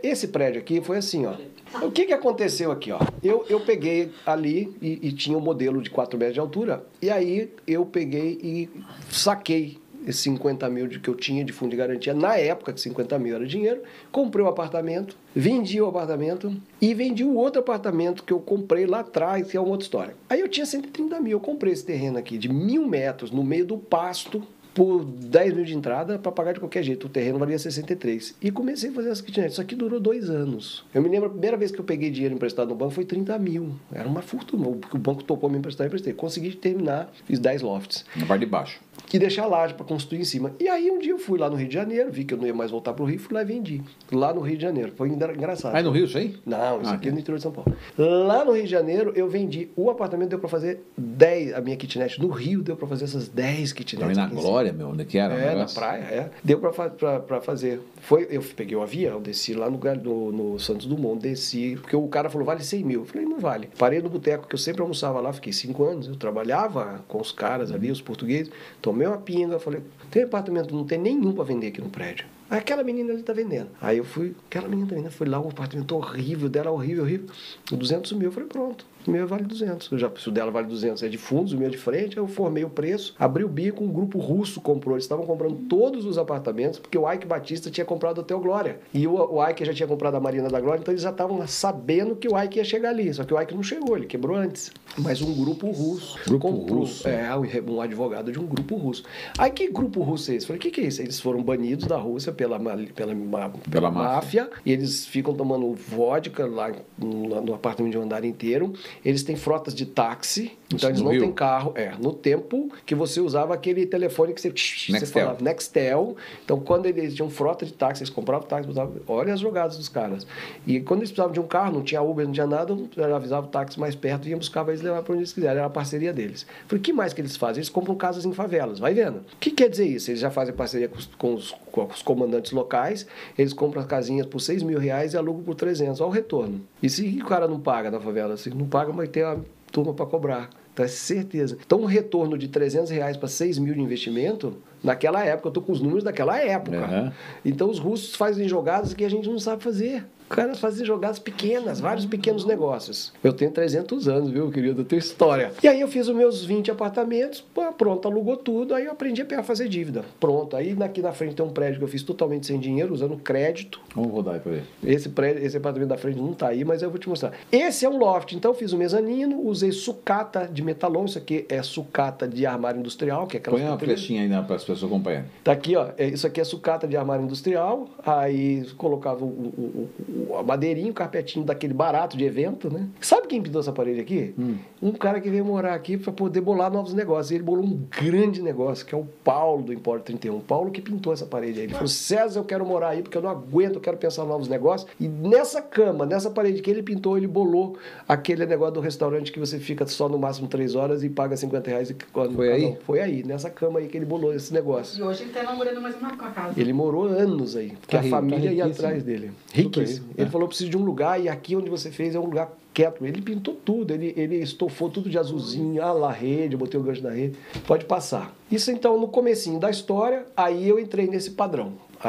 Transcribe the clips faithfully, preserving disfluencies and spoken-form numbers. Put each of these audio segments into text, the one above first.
esse prédio aqui foi assim, ó. O que que aconteceu aqui, ó? Eu, eu peguei ali e, e tinha um modelo de quatro metros de altura, e aí eu peguei e saquei esses cinquenta mil de que eu tinha de fundo de garantia, na época que cinquenta mil era dinheiro, comprei o apartamento, vendi o apartamento e vendi o outro apartamento que eu comprei lá atrás, que é uma outra história. Aí eu tinha cento e trinta mil, eu comprei esse terreno aqui de mil metros no meio do pasto, por dez mil de entrada para pagar de qualquer jeito. O terreno valia sessenta e três. E comecei a fazer essa kitnet. Isso aqui durou dois anos. Eu me lembro, a primeira vez que eu peguei dinheiro emprestado no banco foi trinta mil. Era uma fortuna. O banco topou me emprestar, eu emprestei. Consegui terminar, fiz dez lofts. Na parte de baixo. E deixar a laje para construir em cima. E aí um dia eu fui lá no Rio de Janeiro, vi que eu não ia mais voltar para o Rio, fui lá e vendi. Lá no Rio de Janeiro. Foi engraçado. Aí no Rio isso aí? Não, isso ah, aqui é no interior de São Paulo. Lá no Rio de Janeiro eu vendi. O apartamento deu para fazer dez, a minha kitnet. No Rio deu para fazer essas dez kitnets. Também na Glória, meu, onde que era? É, na praia, é. Deu para fazer. Foi, eu peguei o avião, desci lá no, no, no Santos Dumont, desci, porque o cara falou, vale cem mil. Eu falei, não vale. Parei no boteco, que eu sempre almoçava lá, fiquei cinco anos, eu trabalhava com os caras ali, os portugueses, tomei uma pinga, falei, tem apartamento, não tem nenhum para vender aqui no prédio. Aquela menina ali tá vendendo. Aí eu fui, aquela menina tá vendendo, foi lá, um apartamento horrível, dela horrível, horrível, duzentos mil, eu falei, pronto. O meu vale duzentos. Eu já, se o dela vale duzentos, é de fundos, o meu é de frente. Eu formei o preço, abri o bico, um grupo russo comprou. Eles estavam comprando todos os apartamentos, porque o Ike Batista tinha comprado o Hotel Glória. E o, o Ike já tinha comprado a Marina da Glória, então eles já estavam sabendo que o Ike ia chegar ali. Só que o Ike não chegou, ele quebrou antes. Mas um grupo russo Grupo comprou. russo? É, um, um advogado de um grupo russo. Aí que grupo russo é esse? Eu falei, o que, que é isso? Eles foram banidos da Rússia pela, pela, pela, pela máfia. E eles ficam tomando vodka lá no, no apartamento de um andar inteiro. Eles têm frotas de táxi, então eles não têm carro. É, no tempo que você usava aquele telefone que você, Nextel. você falava, Nextel. Então, quando eles tinham frota de táxi, eles compravam táxi, botavam, olha as jogadas dos caras. E quando eles precisavam de um carro, não tinha Uber, não tinha nada, eu avisava o táxi mais perto, iam buscar, eles levavam para onde eles quiserem, era a parceria deles. Falei, o que mais que eles fazem? Eles compram casas em favelas, vai vendo. O que quer dizer isso? Eles já fazem parceria com os, com os, com os comandantes locais, eles compram as casinhas por seis mil reais e alugam por trezentos, olha o retorno. E se o cara não paga na favela? Se não paga, vai ter uma turma para cobrar. Então, é certeza. Então, um retorno de trezentos reais para seis mil de investimento, naquela época, eu estou com os números daquela época. Uhum. Então, os russos fazem jogadas que a gente não sabe fazer. Os caras fazem jogadas pequenas, vários pequenos negócios. Eu tenho trezentos anos, viu, querido? Eu tenho história. E aí eu fiz os meus vinte apartamentos, pronto, alugou tudo, aí eu aprendi a fazer dívida. Pronto, aí aqui na frente tem um prédio que eu fiz totalmente sem dinheiro, usando crédito. Vamos rodar aí pra ver. Esse, prédio, esse apartamento da frente não tá aí, mas eu vou te mostrar. Esse é um loft, então eu fiz o mezanino, usei sucata de metalon, isso aqui é sucata de armário industrial, que é aquela... Põe uma flechinha aí para as pessoas acompanharem. Tá aqui, ó, isso aqui é sucata de armário industrial, aí colocava o, o, o a madeirinha, o carpetinho daquele barato de evento, né? Sabe quem pintou essa parede aqui? Hum. Um cara que veio morar aqui para poder bolar novos negócios. Ele bolou um grande negócio, que é o Paulo do Empório trinta e um. O Paulo que pintou essa parede aí. Ele falou, César, eu quero morar aí porque eu não aguento, eu quero pensar em novos negócios. E nessa cama, nessa parede que ele pintou, ele bolou aquele negócio do restaurante que você fica só no máximo três horas e paga cinquenta reais. E, Foi aí? Não, foi aí, nessa cama aí que ele bolou esse negócio. E hoje ele está namorando mais uma casa. Ele morou anos aí, porque tá a rico, família tá ia atrás dele. Riquíssimo. Ele é. falou, preciso de um lugar e aqui onde você fez é um lugar quieto. Ele pintou tudo, ele, ele estofou tudo de azulzinho, ah lá, rede, eu botei o gancho da rede. Pode passar. Isso então no comecinho da história, aí eu entrei nesse padrão.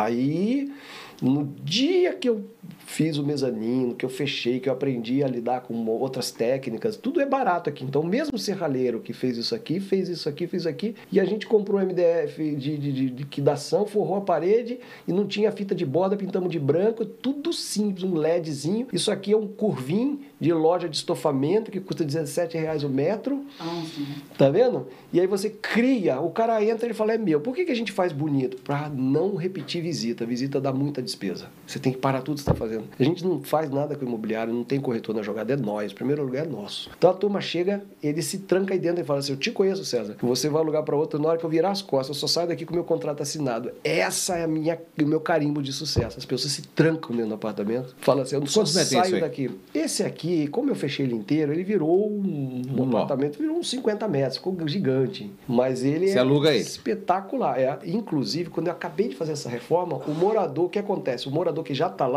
Aí, no dia que eu fiz o mezanino, que eu fechei, que eu aprendi a lidar com outras técnicas, tudo é barato aqui. Então, mesmo o serralheiro que fez isso aqui, fez isso aqui, fez isso aqui, e a gente comprou M D F de, de, de liquidação, forrou a parede e não tinha fita de borda, pintamos de branco, tudo simples, um LEDzinho. Isso aqui é um curvim de loja de estofamento que custa dezessete reais o metro. Ah, sim. Tá vendo? E aí você cria, o cara entra e ele fala, é meu. Por que, que a gente faz bonito? Para não repetir visita. A visita dá muita despesa. Você tem que parar tudo que você está fazendo. A gente não faz nada com o imobiliário, não tem corretor na jogada, é nós. O primeiro lugar é nosso. Então a turma chega, ele se tranca aí dentro e fala assim, eu te conheço, César. Você vai alugar para outro, na hora que eu virar as costas, eu só saio daqui com o meu contrato assinado. Essa é a minha, o meu carimbo de sucesso. As pessoas se trancam dentro do apartamento, falam assim, eu não só saio daqui. Esse aqui, como eu fechei ele inteiro, ele virou um, um apartamento, virou uns cinquenta metros, ficou gigante. Mas ele Você é aluga ele. espetacular. É, inclusive, quando eu acabei de fazer essa reforma, o morador, o que acontece? O morador que já está lá, ele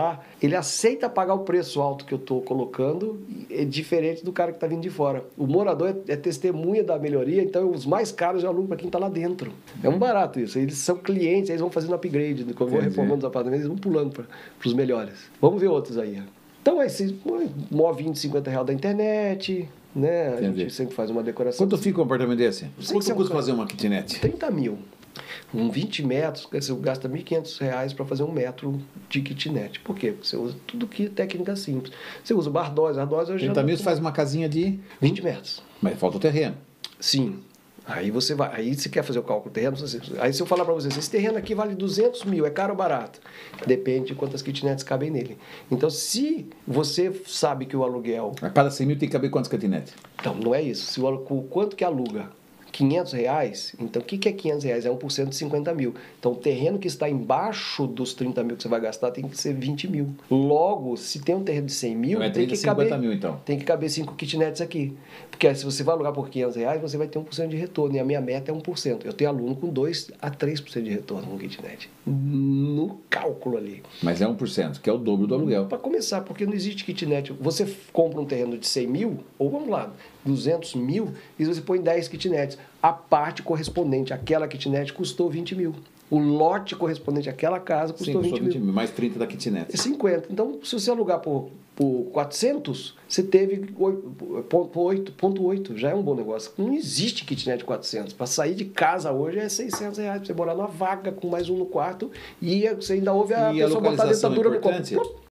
ele aceita pagar o preço alto que eu estou colocando, é diferente do cara que está vindo de fora. O morador é, é testemunha da melhoria, então os mais caros eu alugo para quem está lá dentro. É um barato isso. Eles são clientes, eles vão fazendo upgrade. Quando vão reformando os apartamentos, eles vão pulando para os melhores. Vamos ver outros aí. Então, esse móvel de cinquenta reais da internet, né? A gente sempre faz uma decoração. Quanto fica um apartamento desse? Quanto é um custa cara- fazer uma kitnet? trinta mil. Um vinte metros, você gasta mil e quinhentos reais para fazer um metro de kitnet. Por quê? Porque você usa tudo que é técnica simples. Você usa bardose, ardose... hoje já trinta não- mil você faz uma casinha de... vinte metros. Mas falta o terreno. Sim. Aí você vai, aí você quer fazer o cálculo do terreno, você- aí se eu falar para você, esse terreno aqui vale duzentos mil, é caro ou barato? Depende de quantas kitnets cabem nele. Então, se você sabe que o aluguel... A cada cem mil tem que caber quantas kitnets? Não, não é isso. Se o, alu- o quanto que aluga? quinhentos reais? Então, o que, que é quinhentos reais? É um por cento de cinquenta mil. Então, o terreno que está embaixo dos trinta mil que você vai gastar tem que ser vinte mil. Logo, se tem um terreno de cem mil, Então é tem trinta, que caber... cinquenta mil, então. Tem que caber cinco kitnets aqui. Porque se você vai alugar por quinhentos reais, você vai ter um por cento de retorno. E a minha meta é um por cento. Eu tenho aluno com dois a três por cento de retorno no kitnet. No cálculo ali. Mas é um por cento, que é o dobro do aluguel. Para começar, porque não existe kitnet. Você compra um terreno de cem mil, ou vamos lá, duzentos mil, e você põe dez kitnets. A parte correspondente àquela kitnet custou vinte mil. O lote correspondente àquela casa Sim, custou custou vinte mil. vinte mil, mais trinta da kitnet. É cinquenta. Então, se você alugar por, por quatrocentos, você teve oito ponto oito. Já é um bom negócio. Não existe kitnet de quatrocentos. Para sair de casa hoje é seiscentos reais. Para você morar numa vaga com mais um no quarto e você ainda ouve a E a pessoa botar a localização é dentadura no importante? copo.